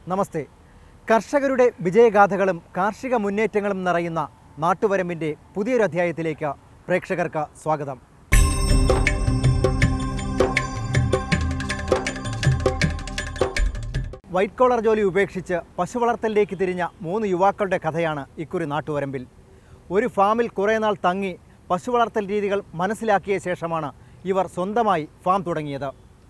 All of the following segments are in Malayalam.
നമസ്തേ. കർഷകരുടെ വിജയഗാഥകളും കാർഷിക മുന്നേറ്റങ്ങളും നിറയുന്ന നാട്ടുവരമ്പിൻ്റെ പുതിയൊരു അധ്യായത്തിലേക്ക് പ്രേക്ഷകർക്ക് സ്വാഗതം. വൈറ്റ് കോളർ ജോലി ഉപേക്ഷിച്ച് പശു വളർത്തലിലേക്ക് തിരിഞ്ഞ 3 യുവാക്കളുടെ കഥയാണ് ഇക്കുറി നാട്ടുവരമ്പിൽ. ഒരു ഫാമിൽ കുറേ നാൾ തങ്ങി പശു വളർത്തൽ രീതികൾ മനസ്സിലാക്കിയ ശേഷമാണ് ഇവർ സ്വന്തമായി ഫാം തുടങ്ങിയത്.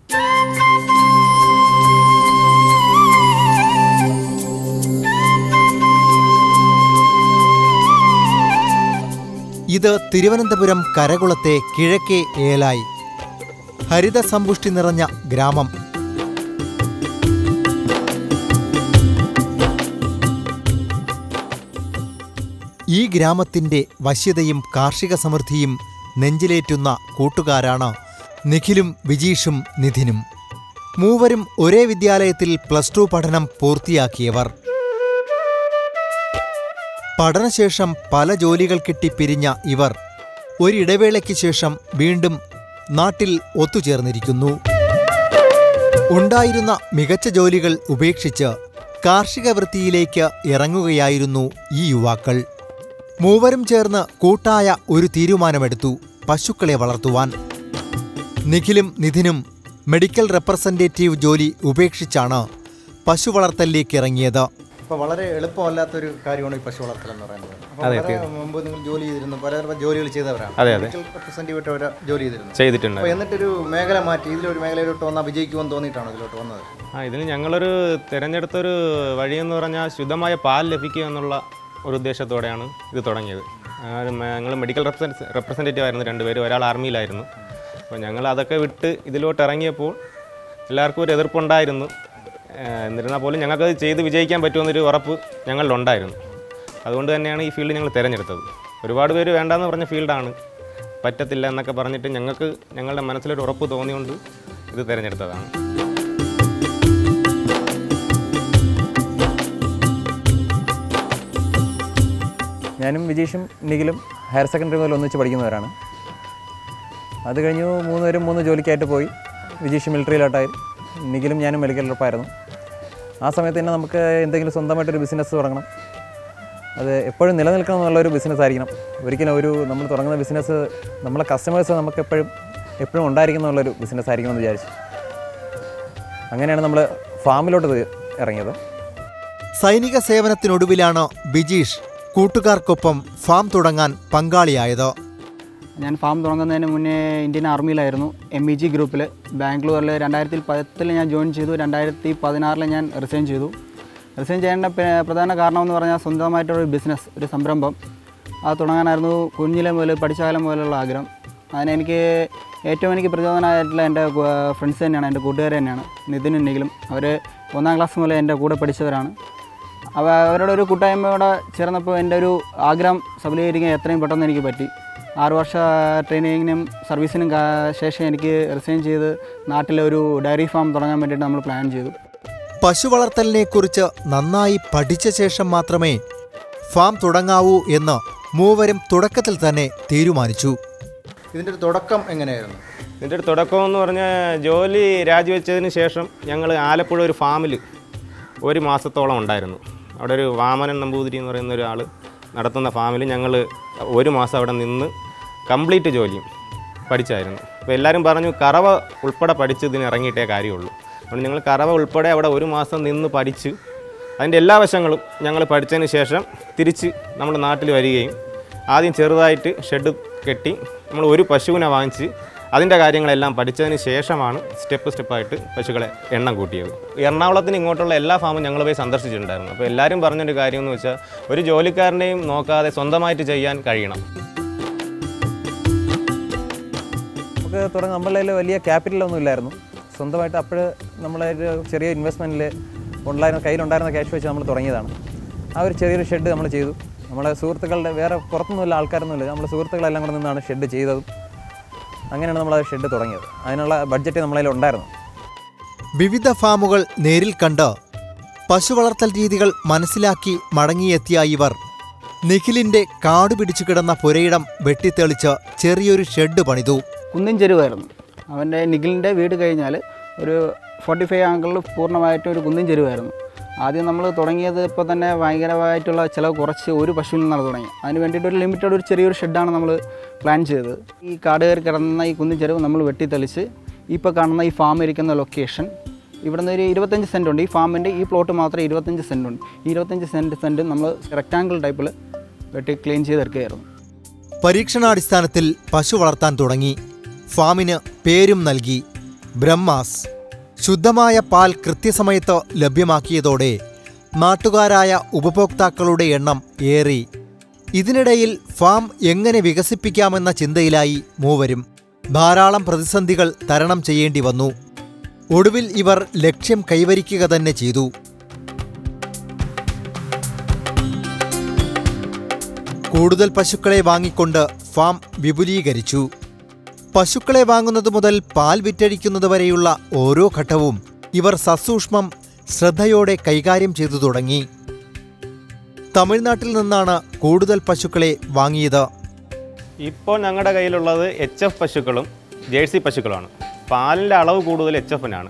ഇത് തിരുവനന്തപുരം കരകുളത്തെ കിഴക്കേ ഏലായി, ഹരിതസമ്പുഷ്ടി നിറഞ്ഞ ഗ്രാമം. ഈ ഗ്രാമത്തിൻ്റെ വശ്യതയും കാർഷിക സമൃദ്ധിയും നെഞ്ചിലേറ്റുന്ന കൂട്ടുകാരാണ് നിഖിലും വിജീഷും നിധിനും. മൂവരും ഒരേ വിദ്യാലയത്തിൽ +2 പഠനം പൂർത്തിയാക്കിയവർ. പഠനശേഷം പല ജോലികൾ കിട്ടി പിരിഞ്ഞ ഇവർ ഒരിടവേളയ്ക്ക് ശേഷം വീണ്ടും നാട്ടിൽ ഒത്തുചേർന്നിരിക്കുന്നു. ഉണ്ടായിരുന്ന മികച്ച ജോലികൾ ഉപേക്ഷിച്ച് കാർഷിക വൃത്തിയിലേക്ക് ഇറങ്ങുകയായിരുന്നു ഈ യുവാക്കൾ. മൂവരും ചേർന്ന് കൂട്ടായ ഒരു തീരുമാനമെടുത്തു: പശുക്കളെ വളർത്തുവാൻ. നിഖിലും നിധിനും മെഡിക്കൽ റെപ്രസെൻറ്റേറ്റീവ് ജോലി ഉപേക്ഷിച്ചാണ് പശു വളർത്തലിലേക്ക് ഇറങ്ങിയത്. ഇപ്പോൾ വളരെ എളുപ്പമല്ലാത്തൊരു കാര്യമാണ് ഈ പശു വളർത്തൽ എന്ന് പറയുന്നത്. മുമ്പ് നിങ്ങൾ ജോലി ചെയ്തിരുന്നു, പല ജോലികൾ ചെയ്തവരാണ്. മെഡിക്കൽ റെപ്രസെൻറ്റേറ്റീവ് ജോലി ചെയ്തിട്ടുണ്ട്. അപ്പോൾ എന്നിട്ടൊരു മേഖല മാറ്റി ഇതിലൊരു മേഖലയിലോട്ട് വന്നാൽ വിജയിക്കുമെന്ന് തോന്നിയിട്ടാണ് ഇതിലോട്ട് വന്നത്? ഇതിന് ഞങ്ങളൊരു തിരഞ്ഞെടുത്തൊരു വഴിയെന്ന് പറഞ്ഞാൽ ശുദ്ധമായ പാൽ ലഭിക്കുക എന്നുള്ള ഒരു ഉദ്ദേശത്തോടെയാണ് ഇത് തുടങ്ങിയത്. ഞങ്ങൾ മെഡിക്കൽ റെപ്രസെൻറ്റേറ്റീവ് ആയിരുന്നു 2 പേര്, ഒരാൾ ആർമിയിലായിരുന്നു. അപ്പോൾ ഞങ്ങൾ അതൊക്കെ വിട്ട് ഇതിലോട്ട് ഇറങ്ങിയപ്പോൾ എല്ലാവർക്കും ഒരു എതിർപ്പുണ്ടായിരുന്നു. എന്നിരുന്നാൽ പോലും ഞങ്ങൾക്കത് ചെയ്ത് വിജയിക്കാൻ പറ്റുമെന്നൊരു ഉറപ്പ് ഞങ്ങളിലുണ്ടായിരുന്നു. അതുകൊണ്ട് തന്നെയാണ് ഈ ഫീൽഡ് ഞങ്ങൾ തിരഞ്ഞെടുത്തത്. ഒരുപാട് പേര് വേണ്ടാന്ന് പറഞ്ഞ ഫീൽഡാണ്, പറ്റത്തില്ല എന്നൊക്കെ പറഞ്ഞിട്ട് ഞങ്ങളുടെ മനസ്സിലൊരു ഉറപ്പ് തോന്നിയുകൊണ്ട് ഇത് തിരഞ്ഞെടുത്തതാണ്. ഞാനും വിജീഷും നിഖിലും ഹയർ സെക്കൻഡറി മുതൽ ഒന്നിച്ച് പഠിക്കുന്നവരാണ്. അത് കഴിഞ്ഞു 3 പേരും 3 ജോലിക്കായിട്ട് പോയി. വിജീഷ് മിലിറ്ററിയിലോട്ടായി, നിഖിലും ഞാനും മെഡിക്കൽ റെപ്പായിരുന്നു. ആ സമയത്ത് തന്നെ നമുക്ക് എന്തെങ്കിലും സ്വന്തമായിട്ടൊരു ബിസിനസ് തുടങ്ങണം. അത് എപ്പോഴും നിലനിൽക്കണം എന്നുള്ളൊരു ബിസിനസ് ആയിരിക്കണം. ഒരിക്കലും നമ്മൾ തുടങ്ങുന്ന ബിസിനസ് നമ്മളെ കസ്റ്റമേഴ്സ് നമുക്ക് എപ്പോഴും ഉണ്ടായിരിക്കണം എന്നുള്ളൊരു ബിസിനസ് ആയിരിക്കുമെന്ന് വിചാരിച്ചു. അങ്ങനെയാണ് നമ്മൾ ഫാമിലോട്ട് ഇറങ്ങിയത്. സൈനിക സേവനത്തിനൊടുവിലാണ് ബിജീഷ് കൂട്ടുകാർക്കൊപ്പം ഫാം തുടങ്ങാൻ പങ്കാളിയായത്. ഞാൻ ഫാം തുടങ്ങുന്നതിന് മുന്നേ ഇന്ത്യൻ ആർമിയിലായിരുന്നു, MEG ഗ്രൂപ്പിൽ ബാംഗ്ലൂരിൽ. 2010 ഞാൻ ജോയിൻ ചെയ്തു. 2016 ഞാൻ റിസൈൻ ചെയ്തു. റിസൈൻ ചെയ്യേണ്ട പ്രധാന കാരണമെന്ന് പറഞ്ഞാൽ സ്വന്തമായിട്ടൊരു ബിസിനസ്, ഒരു സംരംഭം അത് തുടങ്ങാനായിരുന്നു കുഞ്ഞിലെ മുതൽ, പഠിച്ച കാലം മുതലുള്ള ആഗ്രഹം. അതിനെനിക്ക് ഏറ്റവും പ്രചോദനമായിട്ടുള്ള എൻ്റെ ഫ്രണ്ട്സ് തന്നെയാണ്, എൻ്റെ കൂട്ടുകാർ തന്നെയാണ്, നിതിനും നിഖിലും. അവർ 1ാം ക്ലാസ് മുതൽ എൻ്റെ കൂടെ പഠിച്ചവരാണ്. അവരുടെ ഒരു കൂട്ടായ്മയോടെ ചേർന്നപ്പോൾ എൻ്റെ ഒരു ആഗ്രഹം സഫലീകരിക്കാൻ എത്രയും പെട്ടെന്ന് എനിക്ക് പറ്റി. 6 വർഷ ട്രെയിനിങ്ങിനും സർവീസിനും ശേഷം എനിക്ക് റിസൈൻ ചെയ്ത് നാട്ടിലൊരു ഡയറി ഫാം തുടങ്ങാൻ വേണ്ടിയിട്ട് നമ്മൾ പ്ലാൻ ചെയ്തു. പശു വളർത്തലിനെക്കുറിച്ച് നന്നായി പഠിച്ച ശേഷം മാത്രമേ ഫാം തുടങ്ങാവൂ എന്ന് മൂവരും തുടക്കത്തിൽ തന്നെ തീരുമാനിച്ചു. ഇതിൻ്റെ ഒരു തുടക്കം എങ്ങനെയായിരുന്നു? ഇതിൻ്റെ ഒരു തുടക്കം എന്ന് പറഞ്ഞാൽ ജോലി രാജിവെച്ചതിന് ശേഷം ഞങ്ങൾ ആലപ്പുഴ ഒരു ഫാമിൽ 1 മാസത്തോളം ഉണ്ടായിരുന്നു. അവിടെ ഒരു വാമനൻ നമ്പൂതിരി എന്ന് പറയുന്ന ഒരാൾ നടത്തുന്ന ഫാമിൽ ഞങ്ങൾ 1 മാസം അവിടെ നിന്ന് കംപ്ലീറ്റ് ജോലിയും പഠിച്ചായിരുന്നു. അപ്പോൾ എല്ലാവരും പറഞ്ഞു കറവ ഉൾപ്പെടെ പഠിച്ച് ഇതിന് ഇറങ്ങിയിട്ടേ കാര്യമുള്ളൂ. അതുകൊണ്ട് ഞങ്ങൾ കറവ ഉൾപ്പെടെ അവിടെ 1 മാസം നിന്ന് പഠിച്ച് അതിൻ്റെ എല്ലാ വശങ്ങളും ഞങ്ങൾ പഠിച്ചതിന് ശേഷം തിരിച്ച് നമ്മുടെ നാട്ടിൽ വരികയും ആദ്യം ചെറുതായിട്ട് ഷെഡ് കെട്ടി നമ്മൾ ഒരു പശുവിനെ വാങ്ങിച്ച് അതിൻ്റെ കാര്യങ്ങളെല്ലാം പഠിച്ചതിന് ശേഷമാണ് സ്റ്റെപ്പായിട്ട് പശുക്കളെ എണ്ണം കൂട്ടിയത്. എറണാകുളത്തിന് ഇങ്ങോട്ടുള്ള എല്ലാ ഫാമും ഞങ്ങൾ പോയി സന്ദർശിച്ചിട്ടുണ്ടായിരുന്നു. അപ്പോൾ എല്ലാവരും പറഞ്ഞൊരു കാര്യം എന്ന് വെച്ചാൽ ഒരു ജോലിക്കാരനെയും നോക്കാതെ സ്വന്തമായിട്ട് ചെയ്യാൻ കഴിയണം. നമുക്ക് തുടങ്ങാൻ നമ്മളുടെ വലിയ ക്യാപിറ്റലൊന്നും ഇല്ലായിരുന്നു. സ്വന്തമായിട്ട് അപ്പോൾ നമ്മളൊരു ചെറിയ ഇൻവെസ്റ്റ്മെൻറ്റിൽ കയ്യിലുണ്ടായിരുന്ന ക്യാഷ് വെച്ച് നമ്മൾ തുടങ്ങിയതാണ്. ആ ഒരു ചെറിയൊരു ഷെഡ് നമ്മൾ ചെയ്തു. നമ്മളെ സുഹൃത്തുക്കളുടെ, വേറെ പുറത്തൊന്നുമില്ല ആൾക്കാരൊന്നുമില്ല, നമ്മുടെ സുഹൃത്തുക്കളെല്ലാം കൂടെ നിന്നാണ് ഷെഡ് ചെയ്തതും. അങ്ങനെയാണ് നമ്മൾ ആ ഷെഡ് തുടങ്ങിയത്. അതിനുള്ള ബഡ്ജറ്റ് നമ്മളതിൽ ഉണ്ടായിരുന്നു. വിവിധ ഫാമുകൾ നേരിൽ കണ്ട് പശു വളർത്തൽ രീതികൾ മനസ്സിലാക്കി മടങ്ങിയെത്തിയ ഇവർ നിഖിലിൻ്റെ കാടുപിടിച്ചു കിടന്ന പുരയിടം വെട്ടിത്തെളിച്ച് ചെറിയൊരു ഷെഡ് പണിതു. കുന്നിൻ ചെരുവായിരുന്നു അവൻ്റെ. നിഖിലിൻ്റെ വീട് കഴിഞ്ഞാൽ ഒരു 45 ആംഗിളിൽ പൂർണ്ണമായിട്ടും ഒരു കുന്നിൻ ചെരുവായിരുന്നു. ആദ്യം നമ്മൾ തുടങ്ങിയത് ഇപ്പോൾ തന്നെ ഭയങ്കരമായിട്ടുള്ള ചിലവ് കുറച്ച് ഒരു പശുവിൽ നിന്നാണ് തുടങ്ങി. അതിന് വേണ്ടിയിട്ട് ഒരു ലിമിറ്റഡ് ഒരു ചെറിയൊരു ഷെഡാണ് നമ്മൾ പ്ലാൻ ചെയ്തത്. ഈ കാട് കയറി കിടന്ന ഈ കുന്നിൻ ചെരുവ് നമ്മൾ വെട്ടിത്തെളിച്ച് ഇപ്പോൾ കാണുന്ന ഈ ഫാം ഇരിക്കുന്ന ലൊക്കേഷൻ ഇവിടുന്ന് ഒരു 25 സെൻറ്റ് ഉണ്ട്. ഈ ഫാമിൻ്റെ ഈ പ്ലോട്ട് മാത്രം 25 സെൻറ്റ് ഉണ്ട്. ഈ 25 സെൻറ്റ് നമ്മൾ റെക്റ്റാങ്കിൾ ടൈപ്പിൽ വെട്ടി ക്ലീൻ ചെയ്തെടുക്കുകയായിരുന്നു. പരീക്ഷണാടിസ്ഥാനത്തിൽ പശു വളർത്താൻ തുടങ്ങി. ഫാമിന് പേരും നൽകി ബ്രഹ്മാസ്. ശുദ്ധമായ പാൽ കൃത്യസമയത്ത് ലഭ്യമാക്കിയതോടെ നാട്ടുകാരായ ഉപഭോക്താക്കളുടെ എണ്ണം ഏറി. ഇതിനിടയിൽ ഫാം എങ്ങനെ വികസിപ്പിക്കാമെന്ന ചിന്തയിലായി മൂവരും. ധാരാളം പ്രതിസന്ധികൾ തരണം ചെയ്യേണ്ടി വന്നു. ഒടുവിൽ ഇവർ ലക്ഷ്യം കൈവരിക്കുക തന്നെ ചെയ്തു. കൂടുതൽ പശുക്കളെ വാങ്ങിക്കൊണ്ട് ഫാം വിപുലീകരിച്ചു. പശുക്കളെ വാങ്ങുന്നത് മുതൽ പാൽ വിറ്റഴിക്കുന്നത് വരെയുള്ള ഓരോ ഘട്ടവും ഇവർ സസൂക്ഷ്മം ശ്രദ്ധയോടെ കൈകാര്യം ചെയ്തു തുടങ്ങി. തമിഴ്നാട്ടിൽ നിന്നാണ് കൂടുതൽ പശുക്കളെ വാങ്ങിയത്. ഇപ്പോൾ ഞങ്ങളുടെ കയ്യിലുള്ളത് HF പശുക്കളും ജേഴ്സി പശുക്കളുമാണ്. പാലിൻ്റെ അളവ് കൂടുതൽ HFനാണ്.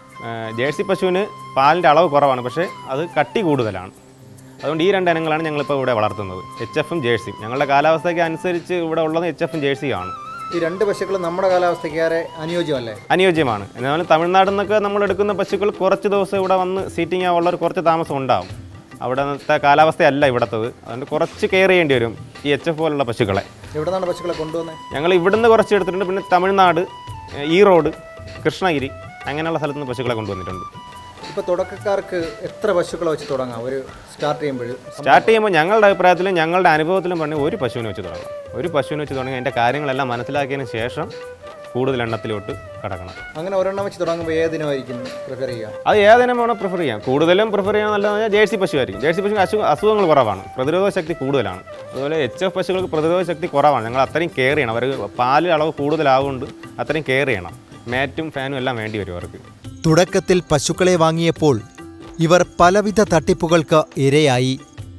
ജേഴ്സി പശുവിന് പാലിൻ്റെ അളവ് കുറവാണ്, പക്ഷേ അത് കട്ടി കൂടുതലാണ്. അതുകൊണ്ട് ഈ 2 ഇനങ്ങളാണ് ഞങ്ങളിപ്പോൾ ഇവിടെ വളർത്തുന്നത്, HFും ജേഴ്സിയും. ഞങ്ങളുടെ കാലാവസ്ഥയ്ക്ക് അനുസരിച്ച് ഇവിടെ ഉള്ളത് HFും ജേഴ്സിയുമാണ്. ഈ 2 പശുക്കളും നമ്മുടെ കാലാവസ്ഥയ്ക്ക് ഏറെ അനുയോജ്യമല്ലേ? അനുയോജ്യമാണ്. എന്നാൽ തമിഴ്നാട്ടിൽ നിന്നൊക്കെ നമ്മൾ എടുക്കുന്ന പശുക്കൾ കുറച്ച് ദിവസം ഇവിടെ വന്ന് സീറ്റിംഗ് ആവുള്ളവർ കുറച്ച് താമസം ഉണ്ടാവും. അവിടുത്തെ കാലാവസ്ഥയല്ല ഇവിടുത്തത്. അതുകൊണ്ട് കുറച്ച് കെയർ ചെയ്യേണ്ടി വരും ഈ HF പോലുള്ള പശുക്കളെ. എവിടെ നിന്നാണ് പശുക്കളെ കൊണ്ടുവന്നത്? ഞങ്ങൾ ഇവിടുന്ന് കുറച്ച് എടുത്തിട്ടുണ്ട്. പിന്നെ തമിഴ്നാട്, ഈറോഡ്, കൃഷ്ണഗിരി അങ്ങനെയുള്ള സ്ഥലത്ത് നിന്ന് പശുക്കളെ കൊണ്ടുവന്നിട്ടുണ്ട്. ഇപ്പോൾ തുടക്കക്കാർക്ക് എത്ര പശുക്കളെ വെച്ച് തുടങ്ങാം ഒരു സ്റ്റാർട്ട് ചെയ്യുമ്പോൾ? ഞങ്ങളുടെ അഭിപ്രായത്തിലും ഞങ്ങളുടെ അനുഭവത്തിലും പറഞ്ഞ് ഒരു പശുവിനെ വെച്ച് തുടങ്ങാം. ഒരു പശുവിനെ വെച്ച് തുടങ്ങി അതിൻ്റെ കാര്യങ്ങളെല്ലാം മനസ്സിലാക്കിയതിന് ശേഷം കൂടുതൽ എണ്ണത്തിലോട്ട് കടക്കണം. അങ്ങനെ ഒരെണ്ണം വെച്ച് തുടങ്ങുമ്പോൾ ഏതിനായിരിക്കും പ്രിഫർ ചെയ്യുക? അത് ഏതിനും വേണം പ്രിഫർ ചെയ്യാം. കൂടുതലും പ്രിഫർ ചെയ്യാൻ നല്ലതെന്ന് പറഞ്ഞാൽ ജേഴ്സി പശുവായിരിക്കും. ജേഴ്സി പശുവിന് അസുഖങ്ങൾ കുറവാണ്, പ്രതിരോധ ശക്തി കൂടുതലാണ്. അതുപോലെ HF പശുക്കൾക്ക് പ്രതിരോധ ശക്തി കുറവാണ്. ഞങ്ങൾ അത്രയും കെയർ ചെയ്യണം. അവർ പാല് അളവ് കൂടുതലാവുകൊണ്ട് അത്രയും കെയർ ചെയ്യണം. മാറ്റും ഫാനും എല്ലാം വേണ്ടി വരും അവർക്ക്. തുടക്കത്തിൽ പശുക്കളെ വാങ്ങിയപ്പോൾ ഇവർ പലവിധ തട്ടിപ്പുകൾക്ക് ഇരയായി.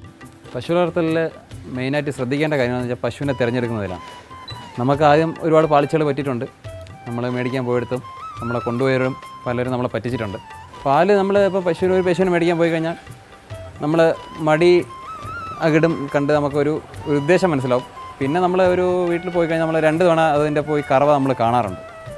പശു വളർത്തലിൽ മെയിനായിട്ട് ശ്രദ്ധിക്കേണ്ട കാര്യമെന്ന് വെച്ചാൽ പശുവിനെ തിരഞ്ഞെടുക്കുന്നതിലാണ്. നമുക്ക് ആദ്യം ഒരുപാട് പാളിച്ചകൾ പറ്റിയിട്ടുണ്ട്. നമ്മൾ മേടിക്കാൻ പോയെടുത്തും നമ്മളെ കൊണ്ടുപോയവരും പലരും നമ്മളെ പറ്റിച്ചിട്ടുണ്ട്. പാല് നമ്മൾ ഇപ്പോൾ ഒരു പശുവിനെ മേടിക്കാൻ പോയി കഴിഞ്ഞാൽ നമ്മൾ മടി അകിടും കണ്ട് നമുക്കൊരു ഉദ്ദേശം മനസ്സിലാവും. പിന്നെ നമ്മൾ ഒരു വീട്ടിൽ പോയി കഴിഞ്ഞാൽ നമ്മൾ 2 തവണ അതിൻ്റെ പോയി കറവ നമ്മൾ കാണാറുണ്ട്.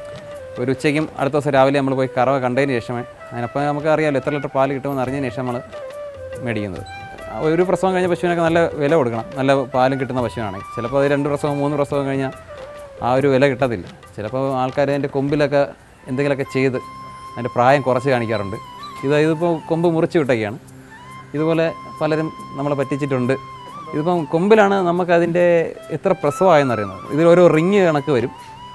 ഒരു ഉച്ചയ്ക്കും അടുത്ത ദിവസം രാവിലെ നമ്മൾ പോയി കറവ കണ്ടതിന് ശേഷമേ അതിനപ്പോൾ നമുക്ക് അറിയാമല്ലോ എത്ര ലിറ്റർ പാല് കിട്ടുമെന്ന് അറിഞ്ഞതിന് ശേഷം നമ്മൾ മേടിക്കുന്നത്. ഒരു പ്രസവം കഴിഞ്ഞ പശുവിനൊക്കെ നല്ല വില കൊടുക്കണം. നല്ല പാലും കിട്ടുന്ന പശുവാണെങ്കിൽ ചിലപ്പോൾ അത് 2 പ്രസവം 3 പ്രസവം കഴിഞ്ഞാൽ ആ ഒരു വില കിട്ടത്തില്ല. ചിലപ്പോൾ ആൾക്കാർ അതിൻ്റെ കൊമ്പിലൊക്കെ എന്തെങ്കിലുമൊക്കെ ചെയ്ത് അതിൻ്റെ പ്രായം കുറച്ച് കാണിക്കാറുണ്ട്. ഇതിപ്പോൾ കൊമ്പ് മുറിച്ച് വിട്ടൊക്കെയാണ്. ഇതുപോലെ പലരും നമ്മളെ പറ്റിച്ചിട്ടുണ്ട്. ഇതിപ്പം കൊമ്പിലാണ് നമുക്കതിൻ്റെ എത്ര പ്രസവമായെന്നറിയുന്നത്. ഇതിലൊരു റിങ് കണക്ക് വരും.